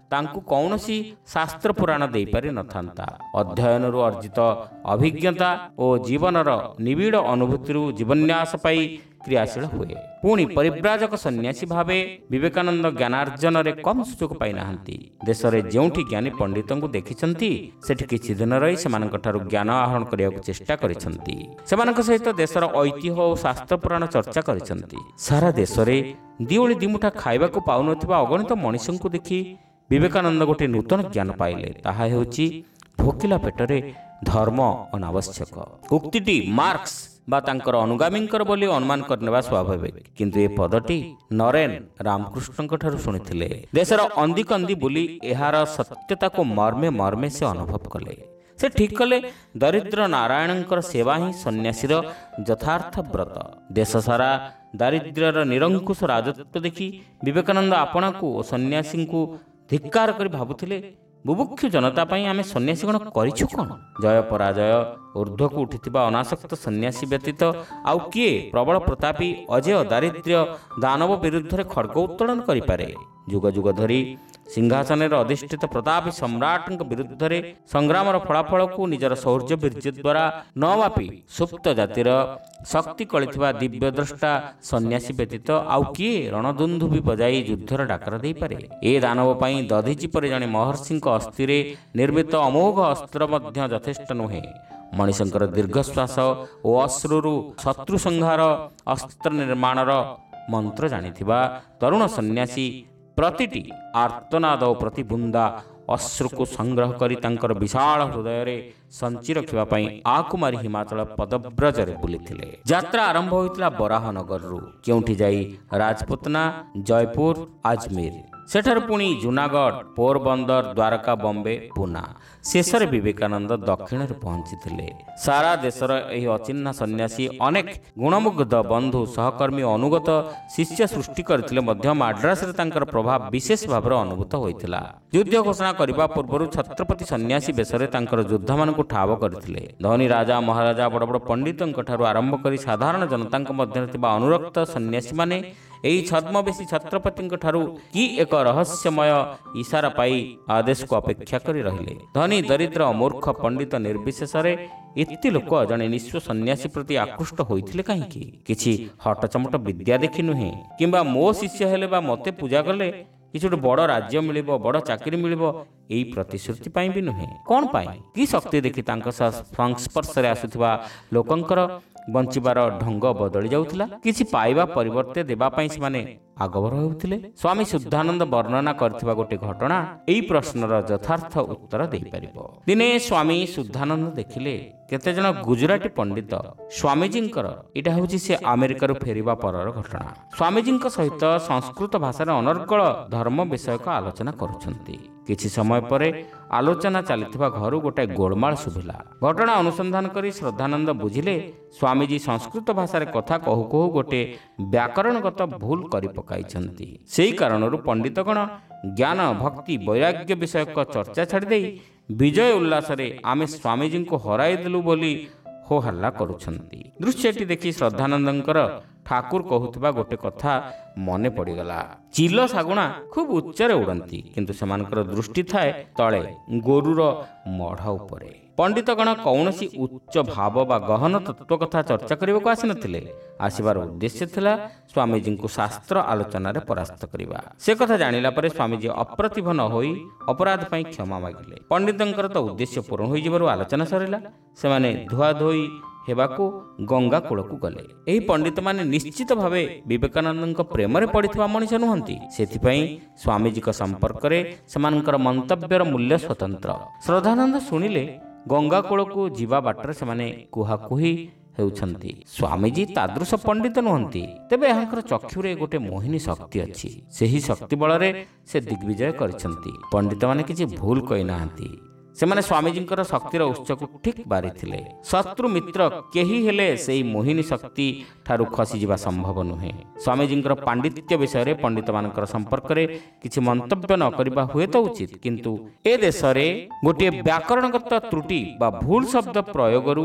[SPEAKER 1] ତାଙ୍କୁ କୌଣସି ଶାସ୍ତ୍ର ପୁରାଣ ଦେଇପାରି ନଥାନ୍ତା। ଅଧ୍ୟୟନରୁ ଅର୍ଜିତ ଅଭିଜ୍ଞତା ଓ ଜୀବନର ନିବିଡ଼ ଅନୁଭୂତିରୁ ଜୀବନ୍ୟାସ ପାଇ କ୍ରିୟାଶୀଳ ହୁଏ। ପୁଣି ପରିବ୍ରାଜକ ସନ୍ନ୍ୟାସୀ ଭାବେ ବିବେକାନନ୍ଦ ଜ୍ଞାନାର୍ଜନରେ କମ୍ ସୁଯୋଗ ପାଇନାହାନ୍ତି। ଦେଶରେ ଯେଉଁଠି ଜ୍ଞାନୀ ପଣ୍ଡିତଙ୍କୁ ଦେଖିଛନ୍ତି ସେଠି କିଛି ଦିନ ରହି ସେମାନଙ୍କଠାରୁ ଜ୍ଞାନ ଆହରଣ କରିବାକୁ ଚେଷ୍ଟା କରିଛନ୍ତି। ସେମାନଙ୍କ ସହିତ ଦେଶର ଐତିହ୍ୟ ଓ ଶାସ୍ତ୍ର ପୁରାଣ ଚର୍ଚ୍ଚା କରିଛନ୍ତି। ସାରା ଦେଶରେ ଦିଓଳି ଦିମୁଠା ଖାଇବାକୁ ପାଉନଥିବା ଅଗଣିତ ମଣିଷଙ୍କୁ ଦେଖି ବିବେକାନନ୍ଦ ଗୋଟିଏ ନୂତନ ଜ୍ଞାନ ପାଇଲେ। ତାହା ହେଉଛି ଭୋକିଲା ପେଟରେ ଧର୍ମ ଅନାବଶ୍ୟକ। ଉକ୍ତିଟି ମାର୍କ୍ସ ବା ତାଙ୍କର ଅନୁଗାମୀଙ୍କର ବୋଲି ଅନୁମାନ କରିନେବା ସ୍ୱାଭାବିକ, କିନ୍ତୁ ଏ ପଦଟି ନରେନ୍ ରାମକୃଷ୍ଣଙ୍କଠାରୁ ଶୁଣିଥିଲେ। ଦେଶର ଅନ୍ଦିକନ୍ଦି ବୁଲି ଏହାର ସତ୍ୟତାକୁ ମର୍ମେ ମର୍ମେ ସେ ଅନୁଭବ କଲେ। ସେ ଠିକ୍ କଲେ ଦରିଦ୍ର ନାରାୟଣଙ୍କର ସେବା ହିଁ ସନ୍ନ୍ୟାସୀର ଯଥାର୍ଥ ବ୍ରତ। ଦେଶ ସାରା ଦାରିଦ୍ର୍ୟର ନିରଙ୍କୁଶ ରାଜତ୍ୱ ଦେଖି ବିବେକାନନ୍ଦ ଆପଣାକୁ ଓ ସନ୍ନ୍ୟାସୀଙ୍କୁ ଧିକ୍କାର କରି ଭାବୁଥିଲେ, ବୁଭୁକ୍ଷୁ ଜନତା ପାଇଁ ଆମେ ସନ୍ନ୍ୟାସୀ ଗଣ କରିଛୁ କ'ଣ? ଜୟ ପରାଜୟ ଊର୍ଦ୍ଧ୍ୱକୁ ଉଠିଥିବା ଅନାସକ୍ତ ସନ୍ନ୍ୟାସୀ ବ୍ୟତୀତ ଆଉ କିଏ ପ୍ରବଳ ପ୍ରତାପୀ ଅଜେୟ ଦାରିଦ୍ର୍ୟ ଦାନବ ବିରୁଦ୍ଧରେ ଖଡ୍ଗ ଉତ୍ତୋଳନ କରିପାରେ? ଯୁଗ ଯୁଗ ଧରି ସିଂହାସନରେ ଅଧିଷ୍ଠିତ ପ୍ରତାପୀ ସମ୍ରାଟଙ୍କ ବିରୁଦ୍ଧରେ ସଂଗ୍ରାମର ଫଳାଫଳକୁ ନିଜର ଶୌର୍ଯ୍ୟ ବୀର୍ଯ୍ୟ ଦ୍ୱାରା ନ ମାପି ସୁପ୍ତ ଜାତିର ଶକ୍ତି କଳିଥିବା ଦିବ୍ୟଦ୍ରଷ୍ଟା ସନ୍ନ୍ୟାସୀ ବ୍ୟତୀତ ଆଉ କିଏ ରଣଦୁନ୍ଦୁଭି ବଜାଇ ଯୁଦ୍ଧର ଡାକରା ଦେଇପାରେ? ଏ ଦାନବ ପାଇଁ ଦଧିଚି ପରି ଜଣେ ମହର୍ଷିଙ୍କ ଅସ୍ଥିରେ ନିର୍ମିତ ଅମୋଘ ଅସ୍ତ୍ର ମଧ୍ୟ ଯଥେଷ୍ଟ ନୁହେଁ। ମଣିଷଙ୍କର ଦୀର୍ଘଶ୍ୱାସ ଓ ଅଶ୍ରୁରୁ ଶତ୍ରୁ ସଂହାର ଅସ୍ତ୍ର ନିର୍ମାଣର ମନ୍ତ୍ର ଜାଣିଥିବା ତରୁଣ ସନ୍ନ୍ୟାସୀ ପ୍ରତିଟି ଆର୍ତ୍ତନାଦ ଓ ପ୍ରତି ବୁନ୍ଦା ଅଶ୍ରୁକୁ ସଂଗ୍ରହ କରି ତାଙ୍କର ବିଶାଳ ହୃଦୟରେ ସଞ୍ଚି ରଖିବା ପାଇଁ ଆକୁମାରୀ ହିମାଚଳ ପଦବ୍ରଜରେ ବୁଲିଥିଲେ। ଯାତ୍ରା ଆରମ୍ଭ ହୋଇଥିଲା ବରାହନଗରରୁ, କେଉଁଠି ଯାଇ ରାଜପୁତନା, ଜୟପୁର, ଆଜମୀର, ସେଠାରୁ ପୁଣି ଜୁନାଗଡ଼, ପୋରବନ୍ଦର, ଦ୍ୱାରକା, ବମ୍ବେ, ପୁନା, ଶେଷରେ ବିବେକାନନ୍ଦ ଦକ୍ଷିଣରେ ପହଞ୍ଚିଥିଲେ। ସାରା ଦେଶର ଏହି ଅଚିହ୍ନା ସନ୍ନ୍ୟାସୀ ଅନେକ ଗୁଣମୁଗ୍ଧ ବନ୍ଧୁ, ସହକର୍ମୀ ଓ ଅନୁଗତ ଶିଷ୍ୟ ସୃଷ୍ଟି କରିଥିଲେ ମଧ୍ୟ ମାଡ୍ରାସରେ ତାଙ୍କର ପ୍ରଭାବ ବିଶେଷ ଭାବରେ ଅନୁଭୂତ ହୋଇଥିଲା। ଯୁଦ୍ଧ ଘୋଷଣା କରିବା ପୂର୍ବରୁ ଛତ୍ରପତି ସନ୍ନ୍ୟାସୀ ବେଶରେ ତାଙ୍କର ଯୋଦ୍ଧାମାନଙ୍କୁ ଠାବ କରିଥିଲେ। ଧନୀ ରାଜା, ମହାରାଜା, ବଡ଼ ବଡ଼ ପଣ୍ଡିତଙ୍କ ଠାରୁ ଆରମ୍ଭ କରି ସାଧାରଣ ଜନତାଙ୍କ ମଧ୍ୟରେ ଥିବା ଅନୁରକ୍ତ ସନ୍ନ୍ୟାସୀମାନେ ଏହି ଛଦ୍ମବେଶୀ ଛତ୍ରପତିଙ୍କ ଠାରୁ କି ଏକ ରହସ୍ୟମୟ ଇସାରା ପାଇ ଆଦେଶକୁ ଅପେକ୍ଷା କରି ରହିଲେ। ଧନୀ ଦରିଦ୍ର ମୂର୍ଖ ପଣ୍ଡିତ ନିର୍ବିଶେଷରେ ଏତେ ଲୋକ ଜଣେ ନିଃସ୍ୱ ସନ୍ନ୍ୟାସୀ ପ୍ରତି ଆକୃଷ୍ଟ ହୋଇଥିଲେ କାହିଁକି? କିଛି ହଟଚମଟ ବିଦ୍ୟା ଦେଖି ନୁହେଁ, କିମ୍ବା ମୋ ଶିଷ୍ୟ ହେଲେ ବା ମୋତେ ପୂଜା କଲେ କିଛି ଗୋଟେ ବଡ଼ ରାଜ୍ୟ ମିଳିବ, ବଡ଼ ଚାକିରି ମିଳିବ, ଏହି ପ୍ରତିଶ୍ରୁତି ପାଇଁ ବି ନୁହେଁ। କ'ଣ ପାଇଁ? କି ଶକ୍ତି ଦେଖି ତାଙ୍କ ସଂସ୍ପର୍ଶରେ ଆସୁଥିବା ଲୋକଙ୍କର ବଞ୍ଚିବାର ଢଙ୍ଗ ବଦଳି ଯାଉଥିଲା? କିଛି ପାଇବା ପରିବର୍ତ୍ତେ ଦେବା ପାଇଁ ସେମାନେ ଆଗଭର ହେଉଥିଲେ। ସ୍ୱାମୀ ଶୁଦ୍ଧାନନ୍ଦ ବର୍ଣ୍ଣନା କରିଥିବା ଗୋଟିଏ ଘଟଣା ଏହି ପ୍ରଶ୍ନର ଯଥାର୍ଥ ଉତ୍ତର ଦେଇପାରିବ। ଦିନେ ସ୍ୱାମୀ ଶୁଦ୍ଧାନନ୍ଦ ଦେଖିଲେ କେତେଜଣ ଗୁଜୁରାଟୀ ପଣ୍ଡିତ ସ୍ୱାମୀଜୀଙ୍କର, ଏଇଟା ହେଉଛି ସେ ଆମେରିକାରୁ ଫେରିବା ପରର ଘଟଣା, ସ୍ୱାମୀଜୀଙ୍କ ସହିତ ସଂସ୍କୃତ ଭାଷାରେ ଅନର୍ଗଳ ଧର୍ମ ବିଷୟକ ଆଲୋଚନା କରୁଛନ୍ତି। କିଛି ସମୟ ପରେ ଆଲୋଚନା ଚାଲିଥିବା ଘରୁ ଗୋଟାଏ ଗୋଳମାଳ ଶୁଭିଲା। ଘଟଣା ଅନୁସନ୍ଧାନ କରି ଶ୍ରଦ୍ଧାନନ୍ଦ ବୁଝିଲେ ସ୍ୱାମୀଜୀ ସଂସ୍କୃତ ଭାଷାରେ କଥା କହୁ କହୁ ଗୋଟିଏ ବ୍ୟାକରଣଗତ ଭୁଲ କରି ପକାଇଛନ୍ତି। ସେହି କାରଣରୁ ପଣ୍ଡିତଗଣ ଜ୍ଞାନ, ଭକ୍ତି, ବୈରାଗ୍ୟ ବିଷୟକ ଚର୍ଚ୍ଚା ଛାଡ଼ିଦେଇ ବିଜୟ ଉଲ୍ଲାସରେ ଆମେ ସ୍ୱାମୀଜୀଙ୍କୁ ହରାଇଦେଲୁ ବୋଲି ହୋ ହଲ୍ଲା କରୁଛନ୍ତି। ଦୃଶ୍ୟଟି ଦେଖି ଶ୍ରଦ୍ଧାନନ୍ଦଙ୍କର ଠାକୁର କହୁଥିବା ଗୋଟେ କଥା ମନେ ପଡ଼ିଗଲା। ଚିଲ ଶାଗୁଣା ଖୁବ୍ ଉଚ୍ଚରେ ଉଡ଼ନ୍ତି, କିନ୍ତୁ ସେମାନଙ୍କର ଦୃଷ୍ଟି ଥାଏ ତଳେ ଗୋରୁର ମଢ଼ ଉପରେ। ପଣ୍ଡିତଗଣ କୌଣସି ଉଚ୍ଚ ଭାବ ବା ଗହନ ତତ୍ତ୍ୱ କଥା ଚର୍ଚ୍ଚା କରିବାକୁ ଆସିନଥିଲେ। ଆସିବାର ଉଦ୍ଦେଶ୍ୟ ଥିଲା ସ୍ୱାମୀଜୀଙ୍କୁ ଶାସ୍ତ୍ର ଆଲୋଚନାରେ ପରାସ୍ତ କରିବା। ସେ କଥା ଜାଣିଲା ପରେ ସ୍ୱାମୀଜୀ ଅପ୍ରତିଭ ନ ହୋଇ ଅପରାଧ ପାଇଁ କ୍ଷମା ମାଗିଲେ। ପଣ୍ଡିତଙ୍କର ତ ଉଦ୍ଦେଶ୍ୟ ପୂରଣ ହୋଇଯିବାରୁ ଆଲୋଚନା ସରିଲା। ସେମାନେ ଧୁଆଧୋଇ ହେବାକୁ ଗଙ୍ଗା କୂଳକୁ ଗଲେ। ଏହି ପଣ୍ଡିତମାନେ ନିଶ୍ଚିତ ଭାବେ ବିବେକାନନ୍ଦଙ୍କ ପ୍ରେମରେ ପଡ଼ିଥିବା ମଣିଷ ନୁହନ୍ତି। ସେଥିପାଇଁ ସ୍ୱାମୀଜୀଙ୍କ ସମ୍ପର୍କରେ ସେମାନଙ୍କର ମନ୍ତବ୍ୟର ମୂଲ୍ୟ ସ୍ୱତନ୍ତ୍ର। ଶ୍ରଦ୍ଧାନନ୍ଦ ଶୁଣିଲେ ଗଙ୍ଗା କୂଳକୁ ଯିବା ବାଟରେ ସେମାନେ କୁହାକୁହି ହେଉଛନ୍ତି। ସ୍ୱାମୀଜୀ ତାଦୃଶ ପଣ୍ଡିତ ନୁହନ୍ତି, ତେବେ ଏହାଙ୍କର ଚକ୍ଷୁରେ ଗୋଟେ ମୋହିନୀ ଶକ୍ତି ଅଛି। ସେହି ଶକ୍ତି ବଳରେ ସେ ଦିଗ୍ବିଜୟ କରିଛନ୍ତି। ପଣ୍ଡିତମାନେ କିଛି ଭୁଲ କହିନାହାନ୍ତି। ସେମାନେ ସ୍ୱାମୀଜୀଙ୍କର ଶକ୍ତିର ଉତ୍ସକୁ ଠିକ୍ ବାରିଥିଲେ। ଶତ୍ରୁ ମିତ୍ର କେହି ହେଲେ ସେହି ମୋହିନୀ ଶକ୍ତି ଠାରୁ ଖସିଯିବା ସମ୍ଭବ ନୁହେଁ। ସ୍ୱାମୀଜୀଙ୍କର ପାଣ୍ଡିତ୍ୟ ବିଷୟରେ ପଣ୍ଡିତମାନଙ୍କର ସମ୍ପର୍କରେ କିଛି ମନ୍ତବ୍ୟ ନ କରିବା ହୁଏତ ଉଚିତ, କିନ୍ତୁ ଏ ଦେଶରେ ଗୋଟିଏ ବ୍ୟାକରଣଗତ ତ୍ରୁଟି ବା ଭୁଲ ଶବ୍ଦ ପ୍ରୟୋଗରୁ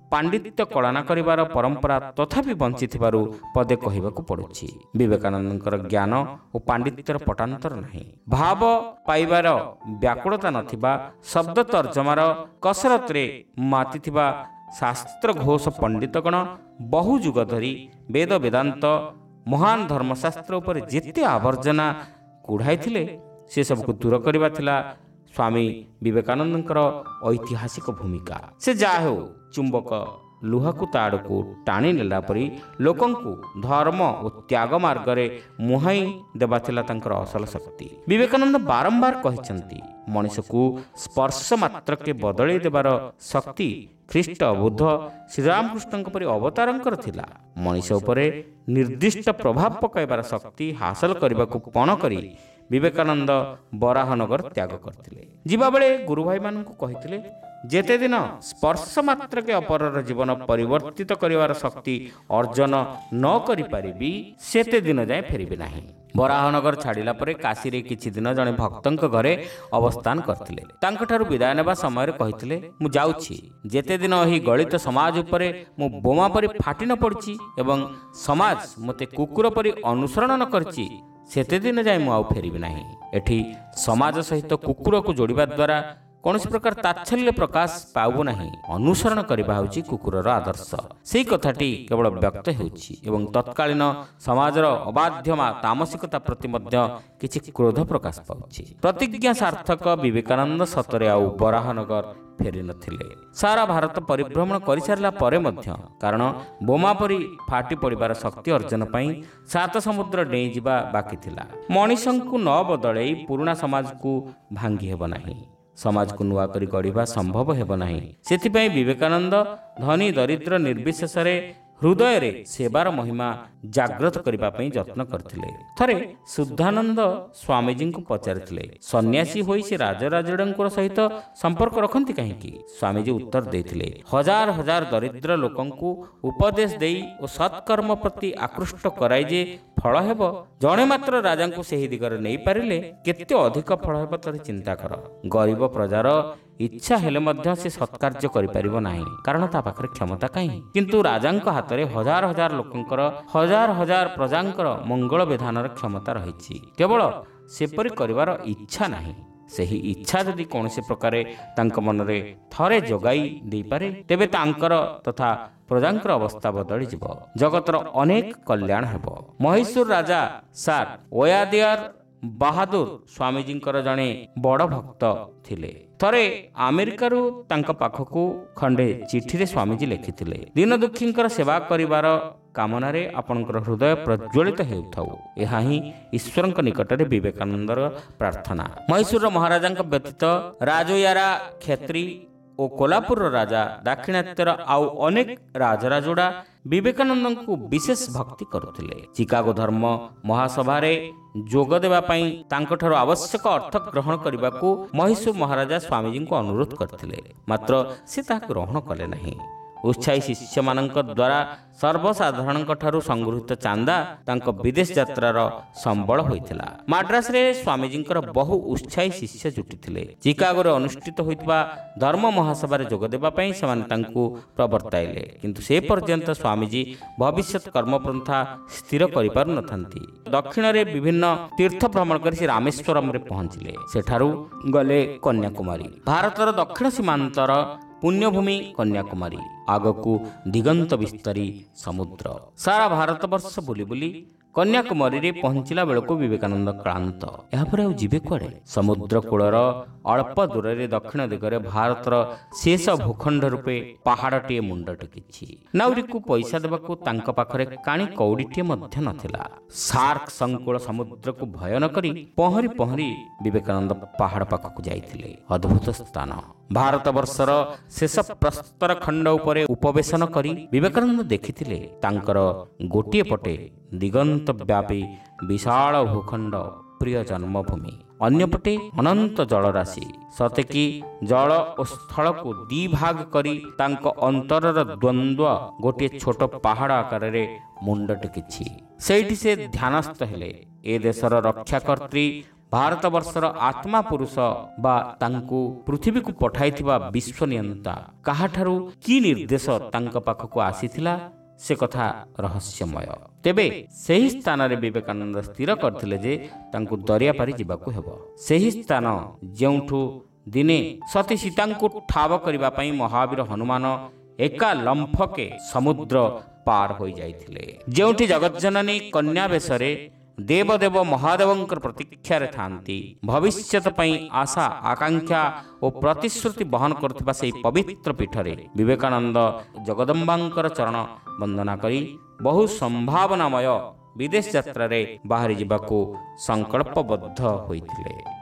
[SPEAKER 1] ପାଣ୍ଡିତ୍ୟ କଳନା କରିବାର ପରମ୍ପରା ତଥାପି ବଞ୍ଚିଥିବାରୁ ପଦେ କହିବାକୁ ପଡୁଛି। ବିବେକାନନ୍ଦଙ୍କର ଜ୍ଞାନ ଓ ପାଣ୍ଡିତ୍ୟର ପଟାନ୍ତର ନାହିଁ। ଭାବ ପାଇବାର ବ୍ୟାକୁଳତା ନଥିବା, ଶବ୍ଦ ତର୍ଜମାର କସରତରେ ମାତିଥିବା ଶାସ୍ତ୍ର ଘୋଷ ପଣ୍ଡିତଗଣ ବହୁ ଯୁଗ ଧରି ବେଦ ବେଦାନ୍ତ ମହାନ ଧର୍ମଶାସ୍ତ୍ର ଉପରେ ଯେତେ ଆବର୍ଜନା କୁଢ଼ାଇଥିଲେ, ସେସବୁକୁ ଦୂର କରିବା ଥିଲା ସ୍ୱାମୀ ବିବେକାନନ୍ଦଙ୍କର ଐତିହାସିକ ଭୂମିକା। ସେ ଯାହା ହେଉ ଚୁମ୍ବକ ଲୁହାକୁ ତା ଆଡ଼କୁ ଟାଣି ନେଲା ପରି ଲୋକଙ୍କୁ ଧର୍ମ ଓ ତ୍ୟାଗ ମାର୍ଗରେ ମୁହାଁଇ ଦେବା ଥିଲା ତାଙ୍କର ଅସଲ ଶକ୍ତି। ବିବେକାନନ୍ଦ ବାରମ୍ବାର କହିଛନ୍ତି, ମଣିଷକୁ ସ୍ପର୍ଶ ମାତ୍ରକେ ବଦଳେଇ ଦେବାର ଶକ୍ତି ଖ୍ରୀଷ୍ଟ, ବୁଦ୍ଧ, ଶ୍ରୀରାମକୃଷ୍ଣଙ୍କ ପରି ଅବତାରଙ୍କର ଥିଲା। ମଣିଷ ଉପରେ ନିର୍ଦ୍ଦିଷ୍ଟ ପ୍ରଭାବ ପକାଇବାର ଶକ୍ତି ହାସଲ କରିବାକୁ ପଣ କରି ବିବେକାନନ୍ଦ ବରାହନଗର ତ୍ୟାଗ କରିଥିଲେ। ଯିବାବେଳେ ଗୁରୁଭାଇମାନଙ୍କୁ କହିଥିଲେ, ଯେତେ ଦିନ ସ୍ପର୍ଶ ମାତ୍ରକେ ଅପରର ଜୀବନ ପରିବର୍ତ୍ତିତ କରିବାର ଶକ୍ତି ଅର୍ଜନ ନ କରିପାରିବି, ସେତେ ଦିନ ଯାଏଁ ଫେରିବି ନାହିଁ। ବରାହନଗର ଛାଡ଼ିଲା ପରେ କାଶୀରେ କିଛି ଦିନ ଜଣେ ଭକ୍ତଙ୍କ ଘରେ ଅବସ୍ଥାନ କରିଥିଲେ। ତାଙ୍କଠାରୁ ବିଦାୟ ନେବା ସମୟରେ କହିଥିଲେ, ମୁଁ ଯାଉଛି। ଯେତେ ଦିନ ଏହି ଗଳିତ ସମାଜ ଉପରେ ମୁଁ ବୋମା ପରି ଫାଟି ନ ପଡ଼ିଛି ଏବଂ ସମାଜ ମୋତେ କୁକୁର ପରି ଅନୁସରଣ ନ କରିଛି, ସେତେ ଦିନ ଯାଏଁ ମୁଁ ଆଉ ଫେରିବି ନାହିଁ। ଏଠି ସମାଜ ସହିତ କୁକୁରକୁ ଯୋଡ଼ିବା ଦ୍ୱାରା କୌଣସି ପ୍ରକାର ତାଚ୍ଛଲ୍ୟ ପ୍ରକାଶ ପାଇବ ନାହିଁ। ଅନୁସରଣ କରିବା ହେଉଛି କୁକୁରର ଆଦର୍ଶ। ସେହି କଥାଟି କେବଳ ବ୍ୟକ୍ତ ହେଉଛି ଏବଂ ତତ୍କାଳୀନ ସମାଜର ଅବାଧ୍ୟ ତାମସିକତା ପ୍ରତି ମଧ୍ୟ କିଛି କ୍ରୋଧ ପ୍ରକାଶ ପାଉଛି। ପ୍ରତିଜ୍ଞା ସାର୍ଥକ ବିବେକାନନ୍ଦ ସତରେ ଆଉ ବରାହନଗର ଫେରି ନଥିଲେ। ସାରା ଭାରତ ପରିଭ୍ରମଣ କରିସାରିଲା ପରେ ମଧ୍ୟ, କାରଣ ବୋମା ପରି ଫାଟି ପଡ଼ିବାର ଶକ୍ତି ଅର୍ଜନ ପାଇଁ ସାତ ସମୁଦ୍ର ଡେଇଁଯିବା ବାକି ଥିଲା। ମଣିଷଙ୍କୁ ନ ବଦଳେଇ ପୁରୁଣା ସମାଜକୁ ଭାଙ୍ଗି ହେବ ନାହିଁ। ସମାଜକୁ ନୂଆ କରି ଗଢ଼ିବା ସମ୍ଭବ ହେବ ନାହିଁ। ସେଥିପାଇଁ ବିବେକାନନ୍ଦ ଧନୀ ଦରିଦ୍ର ନିର୍ବିଶେଷରେ ହୃଦୟରେ ସେବାର ମହିମା ଜାଗ୍ରତ କରିବା ପାଇଁ ଯତ୍ନ କରିଥିଲେ। ଥରେ ଶୁଦ୍ଧାନନ୍ଦ ସ୍ୱାମୀଜୀଙ୍କୁ ପଚାରିଥିଲେ, ସନ୍ନ୍ୟାସୀ ହୋଇ ସେ ରାଜରାଜୁଡ଼ାଙ୍କ ସହିତ ସମ୍ପର୍କ ରଖନ୍ତି କାହିଁକି? ସ୍ୱାମୀଜୀ ଉତ୍ତର ଦେଇଥିଲେ, ହଜାର ହଜାର ଦରିଦ୍ର ଲୋକଙ୍କୁ ଉପଦେଶ ଦେଇ ଓ ସତ୍କର୍ମ ପ୍ରତି ଆକୃଷ୍ଟ କରାଇ ଯେ ଫଳ ହେବ, ଜଣେ ମାତ୍ର ରାଜାଙ୍କୁ ସେହି ଦିଗରେ ନେଇପାରିଲେ କେତେ ଅଧିକ ଫଳ ହେବ ତାର ଚିନ୍ତା କର। ଗରିବ ପ୍ରଜାର ଇଚ୍ଛା ହେଲେ ମଧ୍ୟ ସେ ସତ୍କାର୍ଯ୍ୟ କରିପାରିବ ନାହିଁ, କାରଣ ତା ପାଖରେ କ୍ଷମତା କାହିଁ। କିନ୍ତୁ ରାଜାଙ୍କ ହାତରେ ହଜାର ହଜାର ଲୋକଙ୍କର, ହଜାର ହଜାର ପ୍ରଜାଙ୍କର ମଙ୍ଗଳ ବିଧାନର କ୍ଷମତା ରହିଛି। କେବଳ ସେପରି କରିବାର ଇଚ୍ଛା ନାହିଁ। ସେହି ଇଚ୍ଛା ଯଦି କୌଣସି ପ୍ରକାରେ ତାଙ୍କ ମନରେ ଥରେ ଯୋଗାଇ ଦେଇପାରେ, ତେବେ ତାଙ୍କର ତଥା ପ୍ରଜାଙ୍କର ଅବସ୍ଥା ବଦଳିଯିବ। ଜଗତର ଅନେକ କଲ୍ୟାଣ ହେବ। ମହୀଶୂର ରାଜା ସାର୍ ଓୟାଦିୟାର ବାହାଦୁର ସ୍ୱାମୀଜୀଙ୍କର ଜଣେ ବଡ଼ ଭକ୍ତ ଥିଲେ। ଥରେ ଆମେରିକାରୁ ତାଙ୍କ ପାଖକୁ ଖଣ୍ଡେ ଚିଠିରେ ସ୍ୱାମୀଜୀ ଲେଖିଥିଲେ, ଦୀନ ଦୁଃଖୀଙ୍କର ସେବା କରିବାର କାମନାରେ ଆପଣଙ୍କର ହୃଦୟ ପ୍ରଜ୍ୱଳିତ ହେଉଥାଉ। ଏହା ହିଁ ଈଶ୍ୱରଙ୍କ ନିକଟରେ ବିବେକାନନ୍ଦର ପ୍ରାର୍ଥନା। ମହୀଶୂରର ମହାରାଜାଙ୍କ ବ୍ୟତୀତ ରାଜୋୟାରା, କ୍ଷେତ୍ରୀ ଓ କୋଲାପୁରର ରାଜା, ଦାକ୍ଷିଣାତ୍ୟର ଆଉ ଅନେକ ରାଜରାଜୁଡ଼ା ବିବେକାନନ୍ଦଙ୍କୁ ବିଶେଷ ଭକ୍ତି କରୁଥିଲେ। ଚିକାଗୋ ଧର୍ମ ମହାସଭାରେ ଯୋଗ ଦେବା ପାଇଁ ତାଙ୍କଠାରୁ ଆବଶ୍ୟକ ଅର୍ଥ ଗ୍ରହଣ କରିବାକୁ ମହୀଶୂର ମହାରାଜା ସ୍ୱାମୀଜୀଙ୍କୁ ଅନୁରୋଧ କରିଥିଲେ, ମାତ୍ର ସେ ତାହା ଗ୍ରହଣ କଲେ ନାହିଁ। ଉତ୍ସାହୀ ଶିଷ୍ୟମାନଙ୍କ ଦ୍ୱାରା ସର୍ବସାଧାରଣଙ୍କ ଠାରୁ ସଂଗୃହୀତ ଚାନ୍ଦା ତାଙ୍କ ବିଦେଶ ଯାତ୍ରାର ସମ୍ବଳ ହୋଇଥିଲା। ମାଡ୍ରାସରେ ସ୍ୱାମୀଜୀଙ୍କର ବହୁ ଉତ୍ସାହୀ ଶିଷ୍ୟ ଜୁଟିଥିଲେ। ଚିକାଗୋରେ ଅନୁଷ୍ଠିତ ହୋଇଥିବା ଧର୍ମ ମହାସଭାରେ ଯୋଗ ଦେବା ପାଇଁ ସେମାନେ ତାଙ୍କୁ ପ୍ରବର୍ତ୍ତାଇଲେ, କିନ୍ତୁ ସେ ପର୍ଯ୍ୟନ୍ତ ସ୍ୱାମୀଜୀ ଭବିଷ୍ୟତ କର୍ମପନ୍ଥା ସ୍ଥିର କରିପାରୁନଥାନ୍ତି। ଦକ୍ଷିଣରେ ବିଭିନ୍ନ ତୀର୍ଥ ଭ୍ରମଣ କରି ସେ ରାମେଶ୍ୱରମରେ ପହଞ୍ଚିଲେ। ସେଠାରୁ ଗଲେ କନ୍ୟାକୁମାରୀ। ଭାରତର ଦକ୍ଷିଣ ସୀମାନ୍ତର ପୁଣ୍ୟଭୂମି କନ୍ୟାକୁମାରୀ, ଆଗକୁ ଦିଗନ୍ତ ବିସ୍ତାରୀ ସମୁଦ୍ର। ସାରା ଭାରତବର୍ଷ ବୁଲି ବୁଲି କନ୍ୟାକୁମାରୀରେ ପହଞ୍ଚିଲା ବେଳକୁ ବିବେକାନନ୍ଦ କ୍ଳାନ୍ତ। ଏହାପରେ ଆଉ ଯିବେ କୁଆଡ଼େ? ସମୁଦ୍ର କୂଳର ଅଳ୍ପ ଦୂରରେ ଦକ୍ଷିଣ ଦିଗରେ ଭାରତର ଶେଷ ଭୂଖଣ୍ଡ ରୂପେ ପାହାଡ଼ଟିଏ ମୁଣ୍ଡ ଟେକିଛି। ନାଉରୀକୁ ପଇସା ଦେବାକୁ ତାଙ୍କ ପାଖରେ କାଣି କଉଡ଼ିଟିଏ ମଧ୍ୟ ନଥିଲା। ସାର୍କ ସଂକୁଳ ସମୁଦ୍ରକୁ ଭୟ ନ କରି ପହଁରି ପହଁରି ବିବେକାନନ୍ଦ ପାହାଡ଼ ପାଖକୁ ଯାଇଥିଲେ। ଅଦ୍ଭୁତ ସ୍ଥାନ। ଭାରତବର୍ଷର ଶେଷ ପ୍ରସ୍ତର ଖଣ୍ଡ ଉପରେ ଉପବେଶନ କରି ବିବେକାନନ୍ଦ ଦେଖିଥିଲେ ତାଙ୍କର ଗୋଟିଏ ପଟେ ଦିଗନ୍ତ ବ୍ୟାପୀ ବିଶାଳ ଭୂଖଣ୍ଡ, ପ୍ରିୟ ଜନ୍ମଭୂମି, ଅନ୍ୟପଟେ ଅନନ୍ତ ଜଳରାଶି। ସତେକି ଜଳ ଓ ସ୍ଥଳକୁ ଦି ଭାଗ କରି ତାଙ୍କ ଅନ୍ତରର ଦ୍ୱନ୍ଦ୍ୱ ଗୋଟିଏ ଛୋଟ ପାହାଡ଼ ଆକାରରେ ମୁଣ୍ଡ ଟେକିଛି। ସେଇଠି ସେ ଧ୍ୟାନସ୍ଥ ହେଲେ। ଏ ଦେଶର ରକ୍ଷାକର୍ତ୍ରୀ ଭାରତବର୍ଷର ଆତ୍ମା ପୁରୁଷ ବା ତାଙ୍କୁ ପୃଥିବୀକୁ ପଠାଇଥିବା ବିଶ୍ୱନିୟନ୍ତା କାହାଠାରୁ କି ନିର୍ଦ୍ଦେଶ ତାଙ୍କ ପାଖକୁ ଆସିଥିଲା ସେ କଥା ରହସ୍ୟମୟ। ତେବେ ସେହି ସ୍ଥାନରେ ବିବେକାନନ୍ଦ ସ୍ଥିର କରିଥିଲେ ଯେ ତାଙ୍କୁ ଦରିଆ ପାରି ଯିବାକୁ ହେବ। ସେହି ସ୍ଥାନ ଯେଉଁଠୁ ଦିନେ ସତୀ ସୀତାଙ୍କୁ ଠାବ କରିବା ପାଇଁ ମହାବୀର ହନୁମାନ ଏକା ଲମ୍ଫକେ ସମୁଦ୍ର ପାର ହୋଇଯାଇଥିଲେ, ଯେଉଁଠି ଜଗଜ୍ଜନନୀ କନ୍ୟା ବେଶରେ ଦେବଦେବ ମହାଦେବଙ୍କର ପ୍ରତୀକ୍ଷାରେ ଥାନ୍ତି, ଭବିଷ୍ୟତ ପାଇଁ ଆଶା ଆକାଂକ୍ଷା ଓ ପ୍ରତିଶ୍ରୁତି ବହନ କରୁଥିବା ସେହି ପବିତ୍ର ପୀଠରେ ବିବେକାନନ୍ଦ ଜଗଦମ୍ବାଙ୍କର ଚରଣ ବନ୍ଦନା କରି ବହୁ ସମ୍ଭାବନାମୟ ବିଦେଶ ଯାତ୍ରାରେ ବାହାରି ଯିବାକୁ ସଂକଳ୍ପବଦ୍ଧ ହୋଇଥିଲେ।